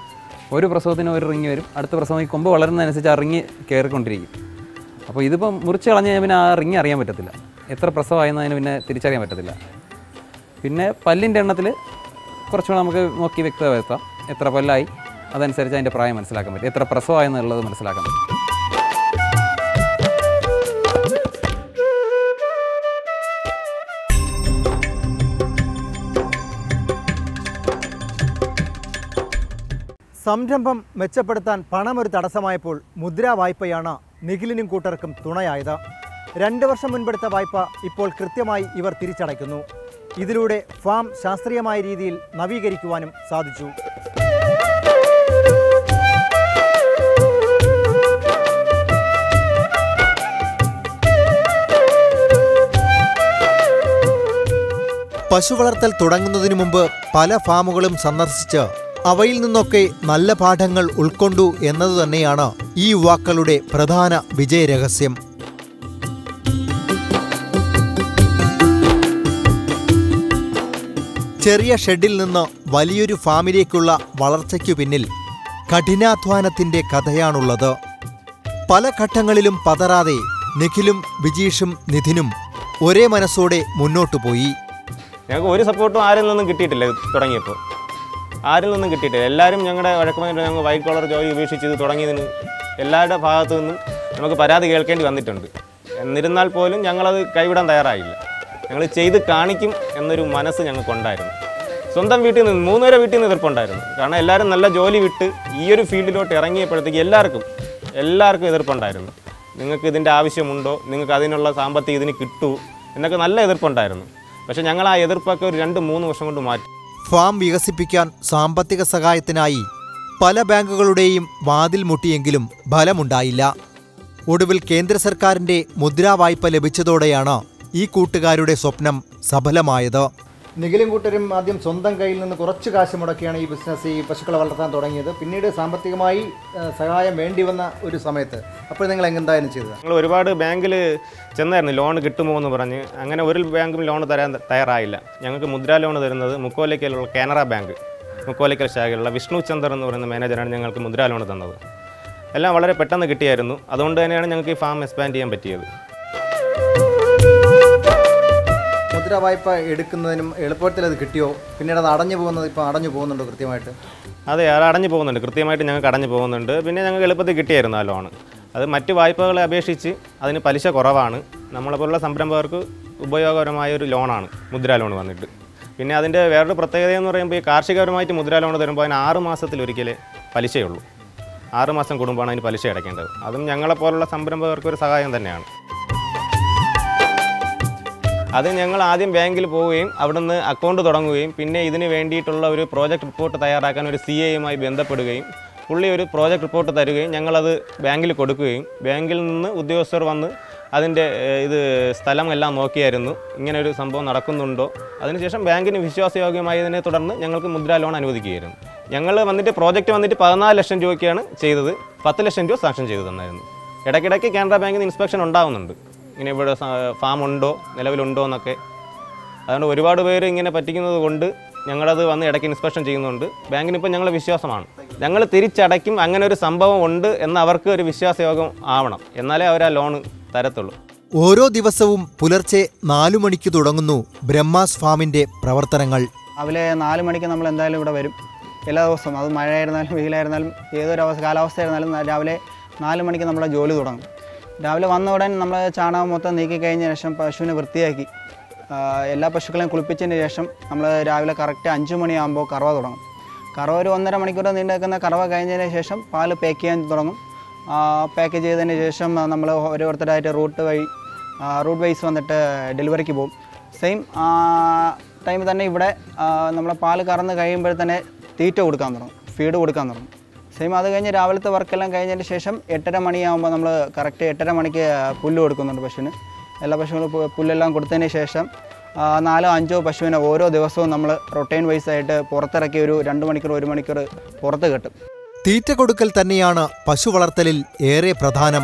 ഒരു പ്രസവത്തിന് ഒരു റിങ് വരും. അടുത്ത പ്രസവം ഈ കൊമ്പ് വളരുന്നതനുസരിച്ച് ആ റിങ് കയറിക്കൊണ്ടിരിക്കും. അപ്പോൾ ഇതിപ്പം മുറിച്ച് കളഞ്ഞ് കഴിഞ്ഞാൽ പിന്നെ ആ റിങ് അറിയാൻ പറ്റത്തില്ല. എത്ര പ്രസവമായെന്നതിന് പിന്നെ തിരിച്ചറിയാൻ പറ്റത്തില്ല. പിന്നെ പല്ലിൻ്റെ എണ്ണത്തിൽ കുറച്ചുകൂടെ നമുക്ക് നോക്കി വ്യക്തത വരുത്താം. എത്ര പല്ലായി അതനുസരിച്ച് അതിൻ്റെ പ്രായം മനസ്സിലാക്കാൻ പറ്റും. എത്ര പ്രസവമായെന്നുള്ളത് മനസ്സിലാക്കാൻ പറ്റും. സംരംഭം മെച്ചപ്പെടുത്താൻ പണം ഒരു തടസ്സമായപ്പോൾ മുദ്രാ വായ്പയാണ് നിഖിലിനും കൂട്ടർക്കും തുണയായത്. 2 വർഷം മുൻപെടുത്ത വായ്പ ഇപ്പോൾ കൃത്യമായി ഇവർ തിരിച്ചടയ്ക്കുന്നു. ഇതിലൂടെ ഫാം ശാസ്ത്രീയമായ രീതിയിൽ നവീകരിക്കുവാനും സാധിച്ചു. പശു വളർത്തൽ തുടങ്ങുന്നതിനു മുമ്പ് പല ഫാമുകളും സന്ദർശിച്ച് അവയിൽ നിന്നൊക്കെ നല്ല പാഠങ്ങൾ ഉൾക്കൊണ്ടു എന്നതു തന്നെയാണ് ഈ യുവാക്കളുടെ പ്രധാന വിജയരഹസ്യം. ചെറിയ ഷെഡിൽ നിന്ന് വലിയൊരു ഫാമിലേക്കുള്ള വളർച്ചയ്ക്കു പിന്നിൽ കഠിനാധ്വാനത്തിന്റെ കഥയാണുള്ളത്. പല ഘട്ടങ്ങളിലും പതറാതെ നിഖിലും വിജീഷും നിധിനും ഒരേ മനസ്സോടെ മുന്നോട്ടു പോയി. ഞങ്ങൾക്ക് ഒരു സപ്പോർട്ടും ആരിൽ നിന്നും കിട്ടിയിട്ടില്ല. തുടങ്ങിയപ്പോൾ ആരിൽ നിന്നും കിട്ടിയിട്ടില്ല. എല്ലാവരും ഞങ്ങളുടെ വഴക്കമായിട്ട് ഞങ്ങൾ വൈറ്റ് കോളർ ജോലി ഉപേക്ഷിച്ച് ഇത് തുടങ്ങിയതിന് എല്ലാവരുടെ ഭാഗത്തു നിന്നും നമുക്ക് പരാതി കേൾക്കേണ്ടി വന്നിട്ടുണ്ട്. എന്നിരുന്നാൽ പോലും ഞങ്ങളത് കൈവിടാൻ തയ്യാറായില്ല. ഞങ്ങൾ ചെയ്ത് കാണിക്കും എന്നൊരു മനസ്സ് ഞങ്ങൾക്കുണ്ടായിരുന്നു. സ്വന്തം വീട്ടിൽ നിന്ന് 3 പേരെ വീട്ടിൽ നിന്ന് എതിർപ്പുണ്ടായിരുന്നു. കാരണം എല്ലാവരും നല്ല ജോലി വിട്ട് ഈ ഒരു ഫീൽഡിലോട്ട് ഇറങ്ങിയപ്പോഴത്തേക്ക് എല്ലാവർക്കും എതിർപ്പുണ്ടായിരുന്നു. നിങ്ങൾക്ക് ഇതിൻ്റെ ആവശ്യമുണ്ടോ, നിങ്ങൾക്ക് അതിനുള്ള സാമ്പത്തികം ഇതിന് കിട്ടൂ എന്നൊക്കെ നല്ല എതിർപ്പുണ്ടായിരുന്നു. പക്ഷേ ഞങ്ങൾ ആ എതിർപ്പൊക്കെ ഒരു 2-3 വർഷം കൊണ്ട് മാറ്റി. ഫാം വികസിപ്പിക്കാൻ സാമ്പത്തിക സഹായത്തിനായി പല ബാങ്കുകളുടെയും വാതിൽ മുട്ടിയെങ്കിലും ഫലമുണ്ടായില്ല. ഒടുവിൽ കേന്ദ്ര സർക്കാരിന്റെ മുദ്രാവായ്പ ലഭിച്ചതോടെയാണ് ഈ കൂട്ടുകാരുടെ സ്വപ്നം സഫലമായത്. നിഖിലും കൂട്ടരും ആദ്യം സ്വന്തം കയ്യിൽ നിന്ന് കുറച്ച് കാശ് മുടക്കിയാണ് ഈ ബിസിനസ്, ഈ പശുക്കളെ വളർത്താൻ തുടങ്ങിയത്. പിന്നീട് സാമ്പത്തികമായി സഹായം വേണ്ടി വന്ന ഒരു സമയത്ത് അപ്പോൾ നിങ്ങൾ എന്തായാലും ചെയ്തത്? ഞങ്ങൾ ഒരുപാട് ബാങ്കിൽ ചെന്നായിരുന്നു ലോൺ കിട്ടുമോ എന്ന് പറഞ്ഞ്. അങ്ങനെ ഒരു ബാങ്കും ലോൺ തരാൻ തയ്യാറായില്ല. ഞങ്ങൾക്ക് മുദ്രാ ലോൺ തരുന്നത് മുക്കോലയ്ക്കലുള്ള കാനറ ബാങ്ക്, മുക്കോലയ്ക്കൽ ശാഖയിലുള്ള വിഷ്ണു ചന്ദർ എന്ന് പറയുന്ന മാനേജറാണ് ഞങ്ങൾക്ക് മുദ്രാ ലോൺ തന്നത്. എല്ലാം വളരെ പെട്ടെന്ന് കിട്ടിയായിരുന്നു. അതുകൊണ്ട് തന്നെയാണ് ഞങ്ങൾക്ക് ഈ ഫാം എക്സ്പാൻഡ് ചെയ്യാൻ പറ്റിയത്. മുദ്രാ വായ്പ എടുക്കുന്നതിനും എളുപ്പത്തിൽ അത് കിട്ടിയോ? പിന്നീട് അത് അടഞ്ഞു പോകുന്നത് ഇപ്പോൾ അടഞ്ഞു പോകുന്നുണ്ടോ കൃത്യമായിട്ട്? അതെ, അത് അടഞ്ഞു പോകുന്നുണ്ട്, കൃത്യമായിട്ട് ഞങ്ങൾക്ക് അടഞ്ഞു പോകുന്നുണ്ട്. പിന്നെ ഞങ്ങൾക്ക് എളുപ്പത്തിൽ കിട്ടിയായിരുന്നു ആ ലോൺ. അത് മറ്റ് വായ്പകളെ അപേക്ഷിച്ച് അതിന് പലിശ കുറവാണ്. നമ്മളെപ്പോലുള്ള സംരംഭകർക്ക് ഉപയോഗകരമായ ഒരു ലോണാണ് മുദ്രാ ലോൺ വന്നിട്ട്. പിന്നെ അതിൻ്റെ വേറൊരു പ്രത്യേകത എന്ന് പറയുമ്പോൾ ഈ കാർഷികപരമായിട്ട് മുദ്രാ ലോൺ തരുമ്പോൾ അതിന് 6 മാസത്തിലൊരിക്കലേ പലിശയുള്ളൂ. 6 മാസം കൂടുമ്പോഴാണ് അതിന് പലിശ അടയ്ക്കേണ്ടത്. അതും ഞങ്ങളെപ്പോലുള്ള സംരംഭകർക്ക് ഒരു സഹായം തന്നെയാണ്. അത് ഞങ്ങൾ ആദ്യം ബാങ്കിൽ പോവുകയും അവിടുന്ന് അക്കൗണ്ട് തുടങ്ങുകയും പിന്നെ ഇതിന് വേണ്ടിയിട്ടുള്ള ഒരു പ്രോജക്റ്റ് റിപ്പോർട്ട് തയ്യാറാക്കാൻ ഒരു CAയുമായി ബന്ധപ്പെടുകയും പുള്ളി ഒരു പ്രോജക്റ്റ് റിപ്പോർട്ട് തരികയും ഞങ്ങളത് ബാങ്കിൽ കൊടുക്കുകയും ബാങ്കിൽ നിന്ന് ഉദ്യോഗസ്ഥർ വന്ന് അതിൻ്റെ സ്ഥലം എല്ലാം നോക്കിയായിരുന്നു, ഇങ്ങനെ ഒരു സംഭവം നടക്കുന്നുണ്ടോ. അതിനുശേഷം ബാങ്കിന് വിശ്വാസയോഗ്യമായതിനെ തുടർന്ന് ഞങ്ങൾക്ക് മുദ്രാ ലോൺ അനുവദിക്കുകയായിരുന്നു. ഞങ്ങൾ വന്നിട്ട് പ്രോജക്റ്റ് വന്നിട്ട് 14 ലക്ഷം രൂപയ്ക്കാണ് ചെയ്തത്. 10 ലക്ഷം രൂപ സാങ്ഷൻ ചെയ്തു തന്നായിരുന്നു. ഇടയ്ക്കിടയ്ക്ക് കാനറ ബാങ്കിൽ നിന്ന് ഇൻസ്പെക്ഷൻ ഉണ്ടാകുന്നുണ്ട്, ഇങ്ങനെ ഇവിടെ ഫാം ഉണ്ടോ, നിലവിലുണ്ടോ എന്നൊക്കെ. അതുകൊണ്ട് ഒരുപാട് പേര് ഇങ്ങനെ പറ്റിക്കുന്നത് കൊണ്ട് ഞങ്ങളത് വന്ന് ഇടയ്ക്ക് ഇൻസ്പെക്ഷൻ ചെയ്യുന്നുണ്ട്. ബാങ്കിനിപ്പോൾ ഞങ്ങൾ വിശ്വാസമാണ്, ഞങ്ങൾ തിരിച്ചടയ്ക്കും. അങ്ങനെ ഒരു സംഭവം ഉണ്ട് എന്ന് അവർക്ക് ഒരു വിശ്വാസയോഗം ആവണം, എന്നാലേ അവർ ആ ലോൺ തരത്തുള്ളൂ. ഓരോ ദിവസവും പുലർച്ചെ 4 മണിക്ക് തുടങ്ങുന്നു ബ്രഹ്മാസ് ഫാമിന്റെ പ്രവർത്തനങ്ങൾ. രാവിലെ 4 മണിക്ക് നമ്മൾ എന്തായാലും ഇവിടെ വരും എല്ലാ ദിവസവും. അത് മഴയായിരുന്നാലും വെയിലായിരുന്നാലും ഏതൊരു കാലാവസ്ഥയായിരുന്നാലും രാവിലെ 4 മണിക്ക് നമ്മളെ ജോലി തുടങ്ങും. രാവിലെ വന്ന ഉടൻ നമ്മൾ ചാണകം മൊത്തം നീക്കി കഴിഞ്ഞ ശേഷം പശുവിനെ വൃത്തിയാക്കി എല്ലാ പശുക്കളെയും കുളിപ്പിച്ചതിന് ശേഷം നമ്മൾ രാവിലെ കറക്റ്റ് 5 മണിയാകുമ്പോൾ കറവ തുടങ്ങും. കറവ ഒരു 1.5 മണിക്കൂർ നീണ്ടു നിൽക്കുന്ന കറവ കഴിഞ്ഞതിന് ശേഷം പാല് പാക്ക് ചെയ്യാൻ തുടങ്ങും. പാക്ക് ചെയ്തതിന് ശേഷം നമ്മൾ ഓരോരുത്തരായിട്ട് റൂട്ട് വൈസ് വന്നിട്ട് ഡെലിവറിക്ക് പോകും. സെയിം ടൈം തന്നെ ഇവിടെ നമ്മളെ പാല് കറന്ന് കഴിയുമ്പോൾ തന്നെ തീറ്റ കൊടുക്കാൻ തുടങ്ങും, ഫീഡ് കൊടുക്കാൻ തുടങ്ങും. സെയിം അത് കഴിഞ്ഞ് രാവിലത്തെ വർക്കെല്ലാം കഴിഞ്ഞതിന് ശേഷം 8:30 മണിയാകുമ്പോൾ നമ്മൾ കറക്റ്റ് 8:30 മണിക്ക് പുല്ല് കൊടുക്കുന്നുണ്ട് പശുവിന്. എല്ലാ പശുക്കളും പുല്ലെല്ലാം കൊടുത്തതിന് ശേഷം 4-5 പശുവിനെ ഓരോ ദിവസവും നമ്മൾ റൊട്ടൈൻ വൈസായിട്ട് പുറത്തിറക്കി ഒരു 2 മണിക്കൂർ 1 മണിക്കൂർ പുറത്ത് കെട്ടും. തീറ്റ കൊടുക്കൽ തന്നെയാണ് പശു വളർത്തലിൽ ഏറെ പ്രധാനം.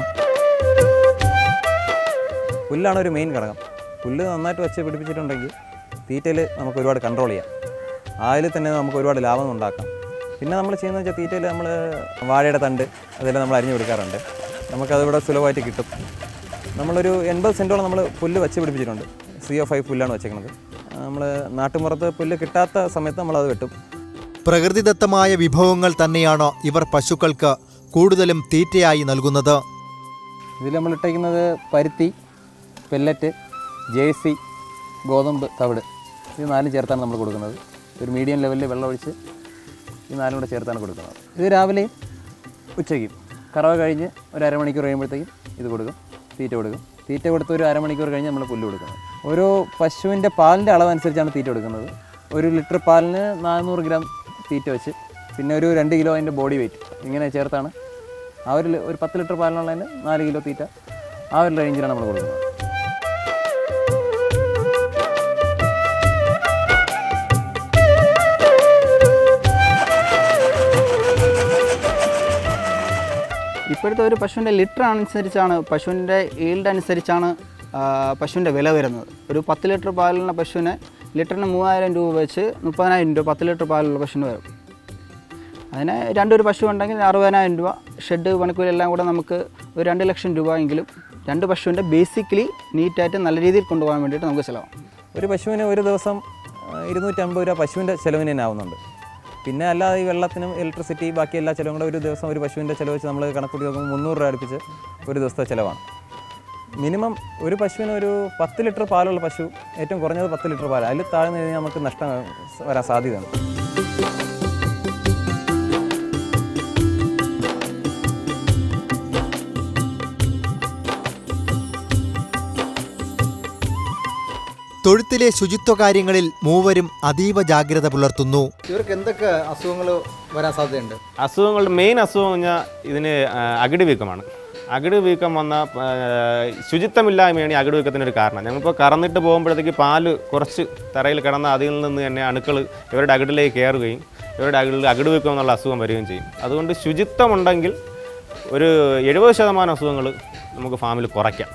പുല്ലാണ് ഒരു മെയിൻ ഘടകം. പുല്ല് നന്നായിട്ട് വെച്ച് പിടിപ്പിച്ചിട്ടുണ്ടെങ്കിൽ തീറ്റയിൽ നമുക്ക് ഒരുപാട് കൺട്രോൾ ചെയ്യാം. അതിൽ തന്നെ നമുക്ക് ഒരുപാട് ലാഭം ഉണ്ടാക്കാം. പിന്നെ നമ്മൾ ചെയ്യുന്നത് വെച്ചാൽ തീറ്റയിൽ നമ്മൾ വാഴയുടെ തണ്ട് അതെല്ലാം നമ്മൾ അരിഞ്ഞു കൊടുക്കാറുണ്ട്. നമുക്കതിവിടെ സുലഭമായിട്ട് കിട്ടും. നമ്മളൊരു 80 സെൻറ്റോളം നമ്മൾ പുല്ല് വെച്ച് പിടിപ്പിച്ചിട്ടുണ്ട്. CO5 പുല്ലാണ് വെച്ചേക്കുന്നത്. നമ്മൾ നാട്ടുമ്പുറത്ത് പുല്ല് കിട്ടാത്ത സമയത്ത് നമ്മളത് വെട്ടും. പ്രകൃതിദത്തമായ വിഭവങ്ങൾ തന്നെയാണ് ഇവർ പശുക്കൾക്ക് കൂടുതലും തീറ്റയായി നൽകുന്നത്. ഇതിൽ നമ്മൾ ഇട്ടേക്കുന്നത് പരുത്തി, പെല്ലറ്റ്, ജേഴ്സി, ഗോതമ്പ്, തവിട്, ഇത് 4 ചേർത്താണ് നമ്മൾ കൊടുക്കുന്നത്. ഒരു മീഡിയം ലെവലിൽ വെള്ളം ഒഴിച്ച് ഈ 4 കൂടെ ചേർത്താണ് കൊടുക്കുന്നത്. ഇത് രാവിലെയും ഉച്ചയ്ക്കും കറവ കഴിഞ്ഞ് ഒരു അരമണിക്കൂർ കഴിയുമ്പോഴത്തേക്കും ഇത് കൊടുക്കും, തീറ്റ കൊടുക്കും. തീറ്റ കൊടുത്ത് ഒരു അരമണിക്കൂർ കഴിഞ്ഞ് നമ്മൾ പുല്ല് കൊടുക്കുന്നത്. ഓരോ പശുവിൻ്റെ പാലിൻ്റെ അളവനുസരിച്ചാണ് തീറ്റ കൊടുക്കുന്നത്. 1 ലിറ്റർ പാലിന് 400 ഗ്രാം തീറ്റ വെച്ച് പിന്നെ ഒരു 2 കിലോ അതിൻ്റെ ബോഡി വെയിറ്റ് ഇങ്ങനെ ചേർത്താണ് ഒരു 10 ലിറ്റർ പാലിനുള്ളതിന് 4 കിലോ തീറ്റ ആ ഒരു റേഞ്ചിലാണ് നമ്മൾ കൊടുക്കുന്നത്. ഇപ്പോഴത്തെ ഒരു പശുവിൻ്റെ ലിറ്റർ അനുസരിച്ചാണ്, പശുവിൻ്റെ ഈൽഡ് അനുസരിച്ചാണ് പശുവിൻ്റെ വില വരുന്നത്. ഒരു 10 ലിറ്റർ പാലുള്ള പശുവിന് ലിറ്ററിന് 3000 രൂപ വെച്ച് 30,000 രൂപ 10 ലിറ്റർ പാലുള്ള പശുവിന് വരും. അതിന് 2 പശു ഉണ്ടെങ്കിൽ 60,000 രൂപ. ഷെഡ് പണിക്കൂലി എല്ലാം കൂടെ നമുക്ക് ഒരു 2 ലക്ഷം രൂപ എങ്കിലും 2 പശുവിൻ്റെ ബേസിക്കലി നീറ്റായിട്ട് നല്ല രീതിയിൽ കൊണ്ടുപോകാൻ വേണ്ടിയിട്ട് നമുക്ക് ചിലവാകും. ഒരു പശുവിന് ഒരു ദിവസം 250 രൂപ പശുവിൻ്റെ ചിലവിന് തന്നെ ആവുന്നുണ്ട്. പിന്നെ അല്ലാതെ ഈ വെള്ളത്തിനും ഇലക്ട്രിസിറ്റി ബാക്കി എല്ലാ ചിലവും കൂടെ ഒരു ദിവസം ഒരു പശുവിൻ്റെ ചിലവ് വെച്ച് നമ്മൾ കണക്കൂട്ടി നോക്കുമ്പോൾ 300 രൂപ അടുപ്പിച്ച് ഒരു ദിവസത്തെ ചിലവാണ്. മിനിമം ഒരു പശുവിന് ഒരു 10 ലിറ്റർ പാലുള്ള പശു, ഏറ്റവും കുറഞ്ഞത് 10 ലിറ്റർ പാൽ, അതിൽ താഴ്ന്നു കഴിഞ്ഞാൽ നമുക്ക് നഷ്ടം വരാൻ സാധ്യതയുണ്ട്. തൊഴുത്തിലെ ശുചിത്വ കാര്യങ്ങളിൽ മൂവരും അതീവ ജാഗ്രത പുലർത്തുന്നു. ഇവർക്ക് എന്തൊക്കെ അസുഖങ്ങൾ വരാൻ സാധ്യതയുണ്ട്? അസുഖങ്ങളുടെ മെയിൻ അസുഖം പറഞ്ഞാൽ ഇതിന് അകിട് വീക്കമാണ്. അകിട് വീക്കം വന്ന ശുചിത്വമില്ലായ്മയാണ് ഈ അകിട് വീക്കത്തിനൊരു കാരണം. ഞങ്ങളിപ്പോൾ കറന്നിട്ട് പോകുമ്പോഴത്തേക്ക് പാല് കുറച്ച് തറയിൽ കിടന്ന അതിൽ നിന്ന് തന്നെ അണുക്കൾ ഇവരുടെ അകിടിലേക്ക് കയറുകയും ഇവരുടെ അകിട് വീക്കം എന്നുള്ള അസുഖം വരികയും ചെയ്യും. അതുകൊണ്ട് ശുചിത്വമുണ്ടെങ്കിൽ ഒരു 70% അസുഖങ്ങൾ നമുക്ക് ഫാമിൽ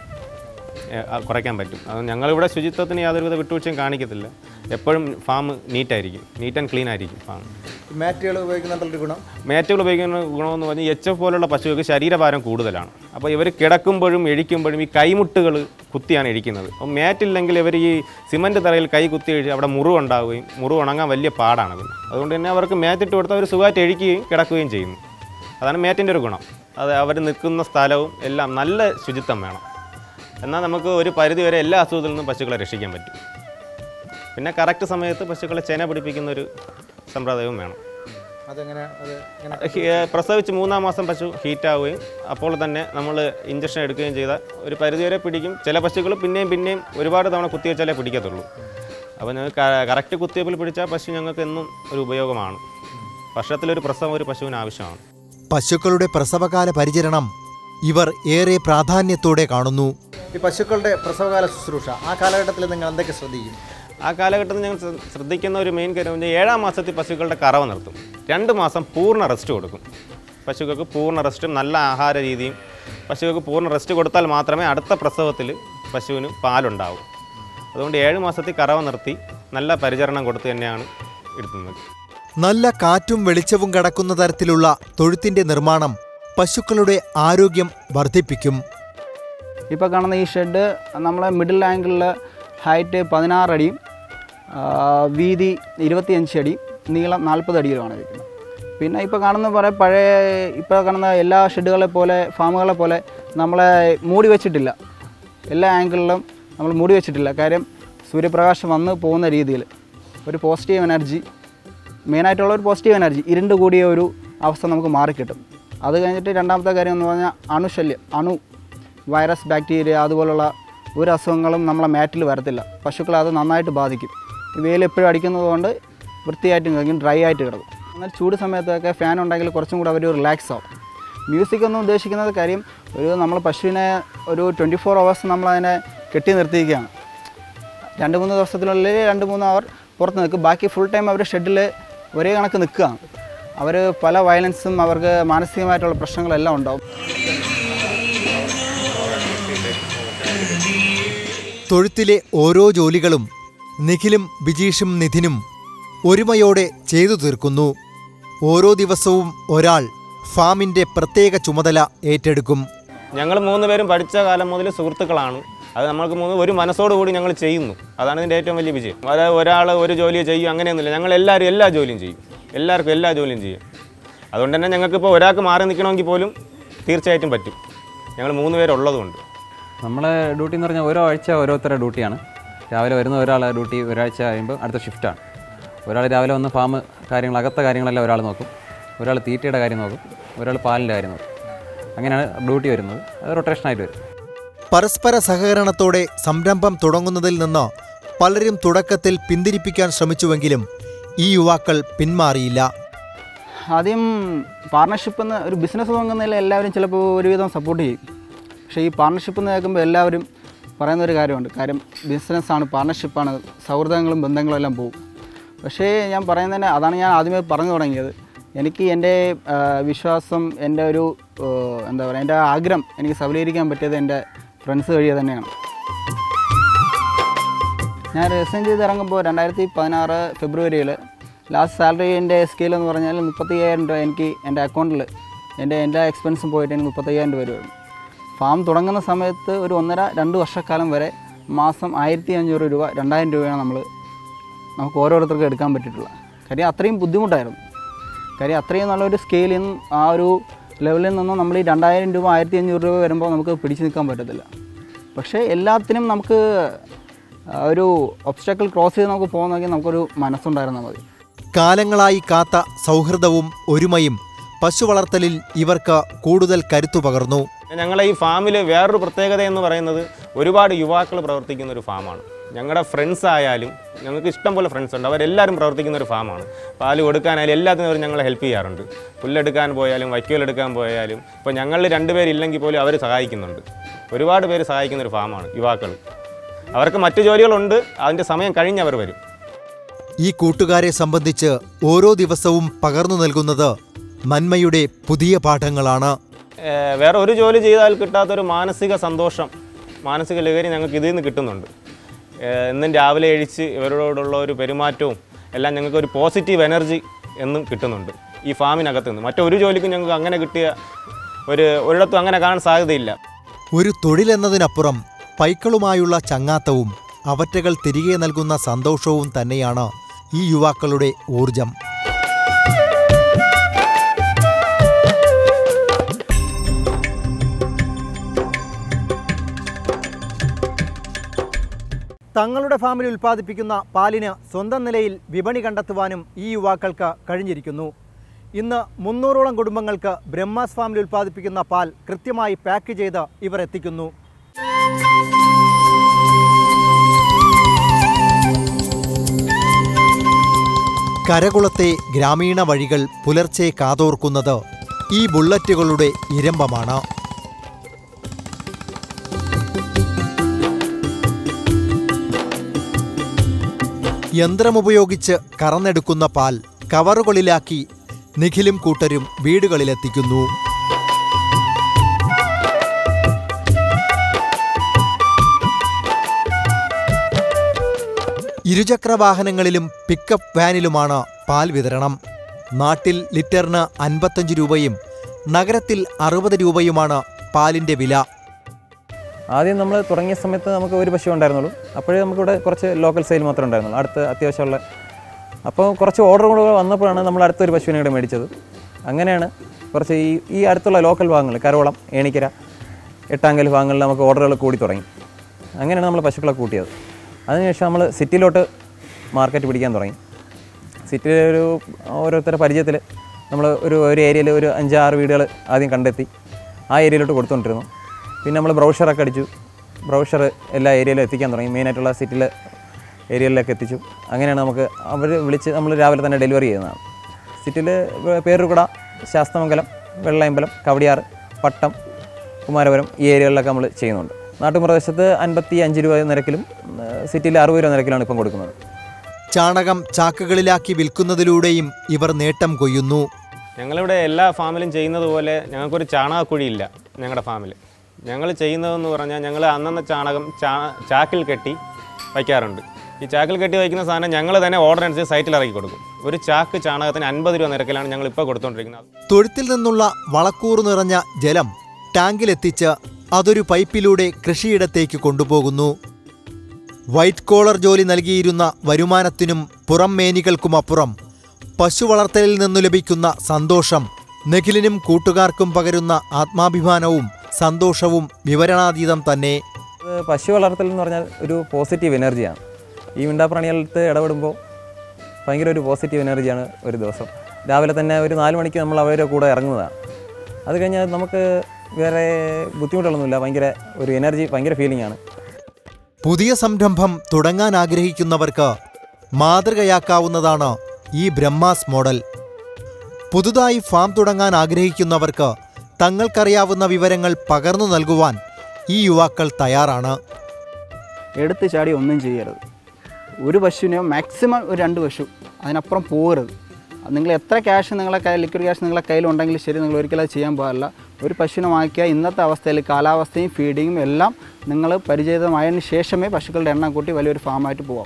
കുറയ്ക്കാൻ പറ്റും. അത് ഞങ്ങളിവിടെ ശുചിത്വത്തിന് യാതൊരുവിധ വിട്ടുവീഴ്ചയും കാണിക്കത്തില്ല. എപ്പോഴും ഫാം നീറ്റായിരിക്കും, നീറ്റ് ആൻഡ് ക്ലീൻ ആയിരിക്കും ഫാം. മാറ്റുകൾ ഉപയോഗിക്കുന്നുണ്ടൊരു ഗുണം? മാറ്റുകൾ ഉപയോഗിക്കുന്ന ഗുണമെന്ന് പറഞ്ഞാൽ HF പോലുള്ള പശുക്കൾക്ക് ശരീരഭാരം കൂടുതലാണ്. അപ്പോൾ ഇവർ കിടക്കുമ്പോഴും എഴിക്കുമ്പോഴും ഈ കൈമുട്ടുകൾ കുത്തിയാണ് എഴിക്കുന്നത്. അപ്പോൾ മാറ്റില്ലെങ്കിൽ ഇവർ ഈ സിമൻറ്റ് തറയിൽ കൈ കുത്തി എഴുതി അവിടെ മുറിവുണ്ടാവുകയും മുറിവ് ഉണങ്ങാൻ വലിയ പാടാണ്. പിന്നെ അതുകൊണ്ട് തന്നെ അവർക്ക് മാറ്റിട്ട് കൊടുത്താൽ അവർ സുഖമായിട്ട് എഴിക്കുകയും കിടക്കുകയും ചെയ്യുന്നു. അതാണ് മാറ്റിൻ്റെ ഒരു ഗുണം. അത് അവർ നിൽക്കുന്ന സ്ഥലവും എല്ലാം നല്ല ശുചിത്വം വേണം. എന്നാൽ നമുക്ക് ഒരു പരിധി വരെ എല്ലാ അസുഖത്തിൽ നിന്നും പശുക്കളെ രക്ഷിക്കാൻ പറ്റും. പിന്നെ കറക്റ്റ് സമയത്ത് പശുക്കളെ ചെന പിടിപ്പിക്കുന്നൊരു സമ്പ്രദായവും വേണം. അതെങ്ങനെ? പ്രസവിച്ച് 3-ാം മാസം പശു ഹീറ്റാവുകയും അപ്പോൾ തന്നെ നമ്മൾ ഇഞ്ചക്ഷൻ എടുക്കുകയും ചെയ്താൽ ഒരു പരിധി വരെ പിടിക്കും. ചില പശുക്കൾ പിന്നെയും ഒരുപാട് തവണ കുത്തിവെച്ചാലേ പിടിക്കത്തുള്ളൂ. അപ്പോൾ ഞങ്ങൾക്ക് കറക്റ്റ് കുത്തിവെപ്പിൽ പിടിച്ചാൽ പശു ഞങ്ങൾക്ക് എന്നും ഒരു ഉപയോഗമാണ്. വർഷത്തിലൊരു പ്രസവം ഒരു പശുവിന് ആവശ്യമാണ്. പശുക്കളുടെ പ്രസവകാല പരിചരണം ഇവർ ഏറെ പ്രാധാന്യത്തോടെ കാണുന്നു. ഈ പശുക്കളുടെ പ്രസവകാല ശുശ്രൂഷ ആ കാലഘട്ടത്തിൽ നിങ്ങൾ എന്തൊക്കെ ശ്രദ്ധിക്കും? ആ കാലഘട്ടത്തിൽ ഞങ്ങൾ ശ്രദ്ധിക്കുന്ന ഒരു മെയിൻ കാര്യം പറഞ്ഞാൽ 7-ാം മാസത്തിൽ പശുക്കളുടെ കറവ നിർത്തും. 2 മാസം പൂർണ്ണ റെസ്റ്റ് കൊടുക്കും. പശുക്കൾക്ക് പൂർണ്ണ റെസ്റ്റും നല്ല ആഹാര രീതിയും. പശുക്കൾക്ക് പൂർണ്ണ റെസ്റ്റ് കൊടുത്താൽ മാത്രമേ അടുത്ത പ്രസവത്തിൽ പശുവിന് പാലുണ്ടാവും. അതുകൊണ്ട് 7 മാസത്തിൽ കറവ നിർത്തി നല്ല പരിചരണം കൊടുത്ത് തന്നെയാണ് എടുക്കുന്നത്. നല്ല കാറ്റും വെളിച്ചവും കടക്കുന്ന തരത്തിലുള്ള തൊഴുത്തിൻ്റെ നിർമ്മാണം പശുക്കളുടെ ആരോഗ്യം വർദ്ധിപ്പിക്കും. ഇപ്പോൾ കാണുന്ന ഈ ഷെഡ് നമ്മളെ മിഡിൽ ആംഗിളിൽ ഹൈറ്റ് 16 അടിയും വീതി 25 അടി, നീളം 40 അടിയിലുമാണ് ഇരിക്കുന്നത്. പിന്നെ ഇപ്പോൾ കാണുന്ന ഇപ്പോൾ കാണുന്ന എല്ലാ ഷെഡുകളെ പോലെ ഫാമുകളെ പോലെ നമ്മളെ മൂടി വെച്ചിട്ടില്ല. എല്ലാ ആംഗിളിലും നമ്മൾ മൂടി വെച്ചിട്ടില്ല. കാര്യം സൂര്യപ്രകാശം വന്ന് പോകുന്ന രീതിയിൽ ഒരു പോസിറ്റീവ് എനർജി, മെയിനായിട്ടുള്ള ഒരു പോസിറ്റീവ് എനർജി, ഇരുണ്ട് കൂടിയ ഒരു അവസ്ഥ നമുക്ക് മാറിക്കിട്ടും. അത് കഴിഞ്ഞിട്ട് രണ്ടാമത്തെ കാര്യം എന്ന് പറഞ്ഞാൽ അണുശല്യം, വൈറസ്, ബാക്ടീരിയ അതുപോലുള്ള ഒരു അസുഖങ്ങളും നമ്മളെ മാറ്റിൽ വരത്തില്ല. പശുക്കളെ അത് നന്നായിട്ട് ബാധിക്കും. വെയിൽ എപ്പോഴും അടിക്കുന്നത് കൊണ്ട് വൃത്തിയായിട്ട് കിടക്കും, ഡ്രൈ ആയിട്ട് കിടക്കും. എന്നാൽ ചൂട് സമയത്തൊക്കെ ഫാൻ ഉണ്ടെങ്കിൽ കുറച്ചും കൂടെ അവർ റിലാക്സ് ആവും. മ്യൂസിക് ഒന്നും ഉദ്ദേശിക്കുന്നത് കാര്യം നമ്മൾ പശുവിനെ ഒരു 24 hours നമ്മളതിനെ കെട്ടി നിർത്തിയിരിക്കുകയാണ്. 2-3 ദിവസത്തിനുള്ളിൽ 2-3 അവർ പുറത്ത് നിൽക്കും. ബാക്കി ഫുൾ ടൈം അവർ ഷെഡിൽ ഒരേ കണക്ക് നിൽക്കുകയാണ്. അവർ പല വയലൻസും അവർക്ക് മാനസികമായിട്ടുള്ള പ്രശ്നങ്ങളെല്ലാം ഉണ്ടാവും. തൊഴുത്തിലെ ഓരോ ജോലികളും നിഖിലും ബിജീഷും നിധിനും ഒരുമയോടെ ചെയ്തു തീർക്കുന്നു. ഓരോ ദിവസവും ഒരാൾ ഫാമിൻ്റെ പ്രത്യേക ചുമതല ഏറ്റെടുക്കും. ഞങ്ങൾ 3 പേരും പഠിച്ച കാലം മുതൽ സുഹൃത്തുക്കളാണ്. അത് നമ്മൾക്ക് ഒരു മനസ്സോടുകൂടി ഞങ്ങൾ ചെയ്യുന്നു. അതാണ് ഇതിൻ്റെ ഏറ്റവും വലിയ വിജയം. അതായത് ഒരാൾ ഒരു ജോലി ചെയ്യും അങ്ങനെയൊന്നുമില്ല. ഞങ്ങൾ എല്ലാവരും എല്ലാ ജോലിയും ചെയ്യും. എല്ലാവർക്കും എല്ലാ ജോലിയും ചെയ്യും. അതുകൊണ്ട് തന്നെ ഞങ്ങൾക്കിപ്പോൾ ഒരാൾക്ക് മാറി നിൽക്കണമെങ്കിൽ പോലും തീർച്ചയായിട്ടും പറ്റും. ഞങ്ങൾ 3 പേരുള്ളതുകൊണ്ട്. നമ്മളെ ഡ്യൂട്ടി എന്ന് പറഞ്ഞാൽ ഓരോ ആഴ്ച ഓരോരുത്തരുടെ ഡ്യൂട്ടിയാണ്. രാവിലെ വരുന്ന ഒരാളെ ഡ്യൂട്ടി ഒരാഴ്ച കഴിയുമ്പോൾ അടുത്ത ഷിഫ്റ്റാണ്. ഒരാൾ രാവിലെ വന്ന് ഫാം കാര്യങ്ങൾ, അകത്ത കാര്യങ്ങളെല്ലാം ഒരാൾ നോക്കും. ഒരാൾ തീറ്റയുടെ കാര്യം നോക്കും. ഒരാൾ പാലിൻ്റെ കാര്യം നോക്കും. അങ്ങനെയാണ് ഡ്യൂട്ടി വരുന്നത്. അത് റൊട്ടേഷനായിട്ട് വരും. പരസ്പര സഹകരണത്തോടെ സംരംഭം തുടങ്ങുന്നതിൽ നിന്ന് പലരും തുടക്കത്തിൽ പിന്തിരിപ്പിക്കാൻ ശ്രമിച്ചുവെങ്കിലും ഈ യുവാക്കൾ പിന്മാറിയില്ല. ആദ്യം പാർട്ണർഷിപ്പ് എന്ന ഒരു ബിസിനസ് തുടങ്ങുന്നതിൽ എല്ലാവരും ചിലപ്പോൾ ഒരുവിധം സപ്പോർട്ട് ചെയ്യും. പക്ഷേ ഈ പാർട്ണർഷിപ്പ് എന്ന് കേൾക്കുമ്പോൾ എല്ലാവരും പറയുന്നൊരു കാര്യമുണ്ട്. കാര്യം ബിസിനസ്സാണ്, പാർട്ണർഷിപ്പാണ്, സൗഹൃദങ്ങളും ബന്ധങ്ങളും എല്ലാം പോകും. പക്ഷേ ഞാൻ പറയുന്നതിന് അതാണ് ഞാൻ ആദ്യമേ പറഞ്ഞു തുടങ്ങിയത്. എനിക്ക് എൻ്റെ വിശ്വാസം, എൻ്റെ ഒരു എന്താ പറയുക, എൻ്റെ ആഗ്രഹം എനിക്ക് സബലീകരിക്കാൻ പറ്റിയത് എൻ്റെ ഫ്രണ്ട്സ് വഴിയെ തന്നെയാണ്. ഞാൻ റിസൈൻ ചെയ്ത് ഇറങ്ങുമ്പോൾ 2016 ഫെബ്രുവരിയിൽ ലാസ്റ്റ് സാലറി എൻ്റെ സ്കെയിൽ എന്ന് പറഞ്ഞാൽ 35,000 രൂപ എനിക്ക് എൻ്റെ അക്കൗണ്ടിൽ എൻ്റെ എല്ലാ എക്സ്പെൻസും പോയിട്ട് എനിക്ക് 35,000 രൂപ വരും. ഫാം തുടങ്ങുന്ന സമയത്ത് ഒരു 1.5-2 വർഷക്കാലം വരെ മാസം 1,500 രൂപ 2,000 രൂപയാണ് നമുക്ക് ഓരോരുത്തർക്കും എടുക്കാൻ പറ്റിയിട്ടുള്ളത്. കാര്യം അത്രയും ബുദ്ധിമുട്ടായിരുന്നു. കാര്യം അത്രയും നല്ലൊരു സ്കെയിലിൽ നിന്ന് ആ ഒരു ലെവലിൽ നിന്നും നമ്മൾ ഈ 2,000 രൂപ 1,500 രൂപ വരുമ്പോൾ നമുക്ക് പിടിച്ചു നിൽക്കാൻ പറ്റത്തില്ല. പക്ഷേ എല്ലാത്തിനും നമുക്ക് ഒരു ഒബ്സ്റ്റാക്കിൾ ക്രോസ് ചെയ്ത് നമുക്ക് പോകുന്നെങ്കിൽ നമുക്കൊരു മനസ്സുണ്ടായിരുന്നാൽ മതി. കാലങ്ങളായി കാത്ത സൗഹൃദവും ഒരുമയും പശു വളർത്തലിൽ ഇവർക്ക് കൂടുതൽ കരുത്തു പകർന്നു. ഞങ്ങളെ ഈ ഫാമിൽ വേറൊരു പ്രത്യേകത എന്ന് പറയുന്നത് ഒരുപാട് യുവാക്കൾ പ്രവർത്തിക്കുന്ന ഒരു ഫാമാണ്. ഞങ്ങളുടെ ഫ്രണ്ട്സ് ആയാലും ഞങ്ങൾക്ക് ഇഷ്ടം പോലെ ഫ്രണ്ട്സ് ഉണ്ട്. അവരെല്ലാവരും പ്രവർത്തിക്കുന്ന ഒരു ഫാമാണ്. പാല് കൊടുക്കാനായാലും എല്ലാത്തിനും അവർ ഞങ്ങളെ ഹെൽപ്പ് ചെയ്യാറുണ്ട്. പുല്ലെടുക്കാൻ പോയാലും വൈക്കോലെടുക്കാൻ പോയാലും ഇപ്പോൾ ഞങ്ങൾ 2 പേരില്ലെങ്കിൽ പോലും അവർ സഹായിക്കുന്നുണ്ട്. ഒരുപാട് പേര് സഹായിക്കുന്ന ഒരു ഫാമാണ് യുവാക്കൾ. അവർക്ക് മറ്റു ജോലികളുണ്ട്, അതിൻ്റെ സമയം കഴിഞ്ഞവർ വരും. ഈ കൂട്ടുകാരെ സംബന്ധിച്ച് ഓരോ ദിവസവും പകർന്നു നൽകുന്നത് നന്മയുടെ പുതിയ പാഠങ്ങളാണ്. വേറെ ഒരു ജോലി ചെയ്താൽ കിട്ടാത്തൊരു മാനസിക സന്തോഷം, മാനസിക ലഹരി ഞങ്ങൾക്ക് ഇതിൽ നിന്ന് കിട്ടുന്നുണ്ട്. എന്നും രാവിലെ എഴിച്ച് ഇവരോടുള്ള ഒരു പെരുമാറ്റവും എല്ലാം ഞങ്ങൾക്കൊരു പോസിറ്റീവ് എനർജി എന്നും കിട്ടുന്നുണ്ട് ഈ ഫാമിനകത്ത് നിന്ന്. മറ്റൊരു ജോലിക്കും ഞങ്ങൾക്ക് അങ്ങനെ കിട്ടിയ ഒരിടത്തും അങ്ങനെ കാണാൻ സാധ്യതയില്ല. ഒരു തൊഴിലെന്നതിനപ്പുറം പൈക്കളുമായുള്ള ചങ്ങാത്തവും അവറ്റകൾ തിരികെ നൽകുന്ന സന്തോഷവും തന്നെയാണ് ഈ യുവാക്കളുടെ ഊർജം. തങ്ങളുടെ ഫാമിൽ ഉൽപ്പാദിപ്പിക്കുന്ന പാലിന് സ്വന്തം നിലയിൽ വിപണി കണ്ടെത്തുവാനും ഈ യുവാക്കൾക്ക് കഴിഞ്ഞിരിക്കുന്നു. ഇന്ന് 300ഓളം കുടുംബങ്ങൾക്ക് ബ്രഹ്മാസ് ഫാമിൽ ഉൽപ്പാദിപ്പിക്കുന്ന പാൽ കൃത്യമായി പാക്ക് ചെയ്ത് ഇവർ എത്തിക്കുന്നു. കരകുളത്തെ ഗ്രാമീണ വഴികൾ പുലർച്ചെ കാതോർക്കുന്നത് ഈ ബുള്ളറ്റുകളുടെ ഇരമ്പമാണ്. യന്ത്രമുപയോഗിച്ച് കറന്നെടുക്കുന്ന പാൽ കവറുകളിലാക്കി നിഖിലും കൂട്ടരും വീടുകളിലെത്തിക്കുന്നു. ഇരുചക്രവാഹനങ്ങളിലും പിക്കപ്പ് വാനിലുമാണ് പാൽ വിതരണം. നാട്ടിൽ ലിറ്ററിന് 55 രൂപയും നഗരത്തിൽ 60 രൂപയുമാണ് പാലിൻ്റെ വില. ആദ്യം നമ്മൾ തുടങ്ങിയ സമയത്ത് നമുക്ക് ഒരു പശു ഉണ്ടായിരുന്നുള്ളൂ. അപ്പോഴേ നമുക്കിവിടെ കുറച്ച് ലോക്കൽ സെയിൽ മാത്രമേ ഉണ്ടായിരുന്നുള്ളൂ. അടുത്ത് അത്യാവശ്യമുള്ള അപ്പോൾ കുറച്ച് ഓർഡറുകൾ വന്നപ്പോഴാണ് നമ്മൾ അടുത്തൊരു പശുവിനെ ഇവിടെ മേടിച്ചത്. അങ്ങനെയാണ് കുറച്ച് ഈ അടുത്തുള്ള ലോക്കൽ ഭാഗങ്ങൾ കരോളം, ഏണിക്കര, എട്ടാങ്കൽ ഭാഗങ്ങളിൽ നമുക്ക് ഓർഡറുകൾ കൂടി തുടങ്ങി. അങ്ങനെയാണ് നമ്മൾ പശുക്കളെ കൂട്ടിയത്. അതിനുശേഷം നമ്മൾ സിറ്റിയിലോട്ട് മാർക്കറ്റ് പിടിക്കാൻ തുടങ്ങി. സിറ്റിയിലൊരു ഓരോരുത്തരുടെ പരിചയത്തിൽ നമ്മൾ ഒരു ഏരിയയിൽ ഒരു 5-6 വീടുകൾ ആദ്യം കണ്ടെത്തി ആ ഏരിയയിലോട്ട് കൊടുത്തുകൊണ്ടിരുന്നു. പിന്നെ നമ്മൾ ബ്രൗഷറൊക്കെ അടിച്ചു. ബ്രൗഷർ എല്ലാ ഏരിയയിലും എത്തിക്കാൻ തുടങ്ങി. മെയിനായിട്ടുള്ള സിറ്റിയിലെ ഏരിയയിലൊക്കെ എത്തിച്ചു. അങ്ങനെയാണ് നമുക്ക് അവർ വിളിച്ച് നമ്മൾ രാവിലെ തന്നെ ഡെലിവറി ചെയ്യുന്നതാണ്. സിറ്റിയിൽ പേരുകുട, ശാസ്തമംഗലം, വെള്ളയമ്പലം, കവടിയാറ്, പട്ടം, കുമാരപുരം ഈ ഏരിയകളിലൊക്കെ നമ്മൾ ചെയ്യുന്നുണ്ട്. നാട്ടുപ്രദേശത്ത് 55 രൂപ നിരക്കിലും സിറ്റിയിൽ 60 രൂപ നിരക്കിലാണ് ഇപ്പം കൊടുക്കുന്നത്. ചാണകം ചാക്കുകളിലാക്കി വിൽക്കുന്നതിലൂടെയും ഇവർ നേട്ടം കൊയ്യുന്നു. ഞങ്ങളിവിടെ എല്ലാ ഫാമിലും ചെയ്യുന്നത് പോലെ ഞങ്ങൾക്കൊരു ചാണകക്കുഴിയില്ല ഞങ്ങളുടെ ഫാമിൽ. ഞങ്ങൾ ചെയ്യുന്നതെന്ന് പറഞ്ഞാൽ ഞങ്ങൾ അന്നന്ന് ചാണകം ചാക്കിൽ കെട്ടി വയ്ക്കാറുണ്ട്. ഈ ചാക്കിൽ കെട്ടി വയ്ക്കുന്ന സാധനം ഞങ്ങൾ തന്നെ ഓർഡർ അനുസരിച്ച് സൈറ്റിൽ ഇറക്കി കൊടുക്കും. ഒരു ചാക്ക് ചാണകത്തിന് 50 രൂപ നിരക്കിലാണ് ഞങ്ങൾ ഇപ്പോൾ കൊടുത്തുകൊണ്ടിരിക്കുന്നത്. തൊഴുത്തിൽ നിന്നുള്ള വളക്കൂറ് നിറഞ്ഞ ജലം ടാങ്കിലെത്തിച്ച് അതൊരു പൈപ്പിലൂടെ കൃഷിയിടത്തേക്ക് കൊണ്ടുപോകുന്നു. വൈറ്റ് കോളർ ജോലി നൽകിയിരുന്ന വരുമാനത്തിനും പുറം മേനികൾക്കുമപ്പുറം പശു വളർത്തലിൽ നിന്നു ലഭിക്കുന്ന സന്തോഷം നിഖിലിനും കൂട്ടുകാർക്കും പകരുന്ന ആത്മാഭിമാനവും സന്തോഷവും വിവരണാതീതം തന്നെ. പശു വളർത്തൽ എന്ന് പറഞ്ഞാൽ ഒരു പോസിറ്റീവ് എനർജിയാണ്. ഈ മിണ്ടാപ്രാണികളത്ത് ഇടപെടുമ്പോൾ ഭയങ്കര ഒരു പോസിറ്റീവ് എനർജിയാണ്. ഒരു ദിവസം രാവിലെ തന്നെ ഒരു 4 മണിക്ക് നമ്മൾ അവരുടെ കൂടെ ഇറങ്ങുന്നതാണ്. അത് കഴിഞ്ഞാൽ നമുക്ക് വേറെ ബുദ്ധിമുട്ടുകളൊന്നുമില്ല. ഭയങ്കര ഒരു എനർജി, ഭയങ്കര ഫീലിംഗ് ആണ്. പുതിയ സംരംഭം തുടങ്ങാൻ ആഗ്രഹിക്കുന്നവർക്ക് മാതൃകയാക്കാവുന്നതാണ് ഈ ബ്രഹ്മാസ് മോഡൽ. പുതുതായി ഫാം തുടങ്ങാൻ ആഗ്രഹിക്കുന്നവർക്ക് തങ്ങൾക്കറിയാവുന്ന വിവരങ്ങൾ പകർന്നു നൽകുവാൻ ഈ യുവാക്കൾ തയ്യാറാണ്. എടുത്ത് ചാടി ഒന്നും ചെയ്യരുത്. ഒരു പശുവിനെയോ മാക്സിമം ഒരു 2 പശു, അതിനപ്പുറം പോകരുത്. നിങ്ങൾ എത്ര ക്യാഷ് നിങ്ങളെ കയ്യിൽ, ലിക്വിഡ് ക്യാഷ് നിങ്ങളെ കയ്യിലുണ്ടെങ്കിൽ ശരി, നിങ്ങൾ ഒരിക്കലും അത് ചെയ്യാൻ പാടില്ല. ഒരു പശുവിനെ വാങ്ങിക്കുക. ഇന്നത്തെ അവസ്ഥയിൽ കാലാവസ്ഥയും ഫീഡിങ്ങും എല്ലാം നിങ്ങൾ പരിചിതമായതിന് ശേഷമേ പശുക്കളുടെ എണ്ണം കൂട്ടി വലിയൊരു ഫാമായിട്ട് പോകാം.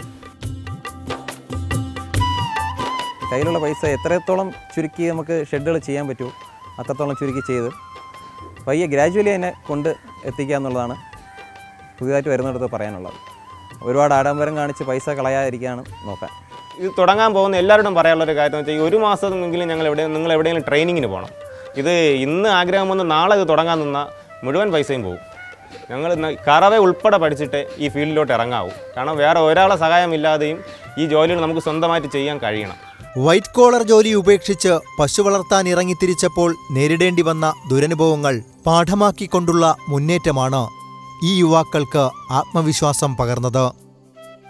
കയ്യിലുള്ള പൈസ എത്രത്തോളം ചുരുക്കി നമുക്ക് ഷെഡുകൾ ചെയ്യാൻ പറ്റുമോ അത്രത്തോളം ചുരുക്കി ചെയ്ത് പയ്യെ ഗ്രാജുവലി അതിനെ കൊണ്ട് എത്തിക്കുക എന്നുള്ളതാണ് പുതിയതായിട്ട് വരുന്നിടത്ത് പറയാനുള്ളത്. ഒരുപാട് ആഡംബരം കാണിച്ച് പൈസ കളയാതിരിക്കുകയാണ് നോക്കാൻ. ഇത് തുടങ്ങാൻ പോകുന്ന എല്ലാവരോടും പറയാനുള്ളൊരു കാര്യം എന്ന് വെച്ചാൽ ഈ 1 മാസമെങ്കിലും നിങ്ങൾ എവിടെയെങ്കിലും ട്രെയിനിങ്ങിന് പോകണം. ഇത് ഇന്ന് ആഗ്രഹം വന്ന് നാളെ ഇത് തുടങ്ങാൻ നിന്നാൽ മുഴുവൻ പൈസയും പോകും. ഞങ്ങൾ കറവേ ഉൾപ്പെടെ പഠിച്ചിട്ട് ഈ ഫീൽഡിലോട്ട് ഇറങ്ങാവൂ. കാരണം വേറെ ഒരാളെ സഹായമില്ലാതെയും ഈ ജോലികൾ നമുക്ക് സ്വന്തമായിട്ട് ചെയ്യാൻ കഴിയണം. വൈറ്റ് കോളർ ജോലി ഉപേക്ഷിച്ച് പശു വളർത്താൻ ഇറങ്ങിത്തിരിച്ചപ്പോൾ നേരിടേണ്ടി വന്ന ദുരനുഭവങ്ങൾ പാഠമാക്കിക്കൊണ്ടുള്ള മുന്നേറ്റമാണ് ഈ യുവാക്കൾക്ക് ആത്മവിശ്വാസം പകർന്നത്.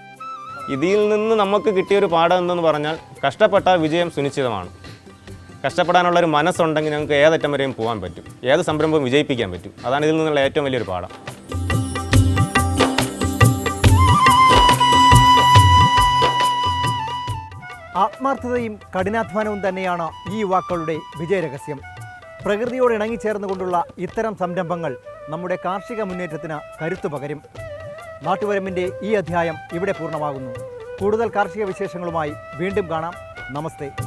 ഇതിൽ നിന്ന് നമുക്ക് കിട്ടിയൊരു പാഠം എന്തെന്ന് പറഞ്ഞാൽ കഷ്ടപ്പെട്ടാൽ വിജയം സുനിശ്ചിതമാണ്. കഷ്ടപ്പെടാനുള്ളൊരു മനസ്സുണ്ടെങ്കിൽ നമുക്ക് ഏതറ്റം വരെയും പോകാൻ പറ്റും, ഏത് സംരംഭവും വിജയിപ്പിക്കാൻ പറ്റും. അതാണ് ഇതിൽ നിന്നുള്ള ഏറ്റവും വലിയൊരു പാഠം. ആത്മാർത്ഥതയും കഠിനാധ്വാനവും തന്നെയാണ് ഈ യുവാക്കളുടെ വിജയരഹസ്യം. പ്രകൃതിയോട് ഇണങ്ങിച്ചേർന്നുകൊണ്ടുള്ള ഇത്തരം സംരംഭങ്ങൾ നമ്മുടെ കാർഷിക മുന്നേറ്റത്തിന് കരുത്തു പകരും. നാട്ടുവരമ്പിൻ്റെ ഈ അധ്യായം ഇവിടെ പൂർണ്ണമാകുന്നു. കൂടുതൽ കാർഷിക വിശേഷങ്ങളുമായി വീണ്ടും കാണാം. നമസ്തേ.